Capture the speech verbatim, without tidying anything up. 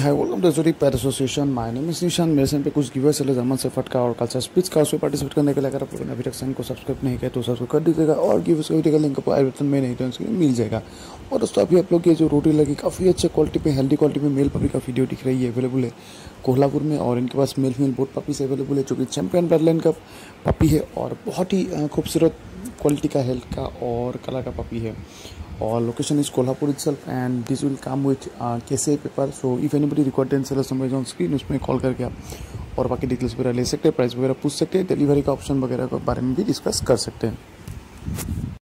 Hi welcome to exotic pet association. My name is Nishan. मेरे channel पे कुछ givers चले जर्मन शेफर्ड का और कल्चर स्पीच का, उसमें पार्टिसिपेट करने के लिए अगर आप लोगों ने अभी तक चैनल को सब्सक्राइब नहीं किया तो सब्सक्राइब कर दीजिएगा और गिवर्स का वीडियो का लिंक आपको आई बटन में नहीं तो इसके लिए मिल जाएगा। और दोस्तों अभी आप लोग ये जो रोटी लगी काफ़ी अच्छे क्वालिटी पे, हेल्दी क्वालिटी में मेल पपी का वीडियो दिख रही है, अवेलेबल है कोल्हापुर में। और इनके पास male female both puppies available है जो कि चैंपियन ब्लड का पपी है और बहुत ही खूबसूरत क्वालिटी का, हेल्थ का और कलर का पपी है। और location is Kolhapur itself and this will come with uh, K C I paper. So if anybody required ten sellers number on screen, उसमें कॉल करके आप और बाकी डिटेल्स वगैरह ले सकते हैं, प्राइस वगैरह पूछ सकते हैं, डिलीवरी का ऑप्शन वगैरह के बारे में भी डिस्कस कर सकते हैं।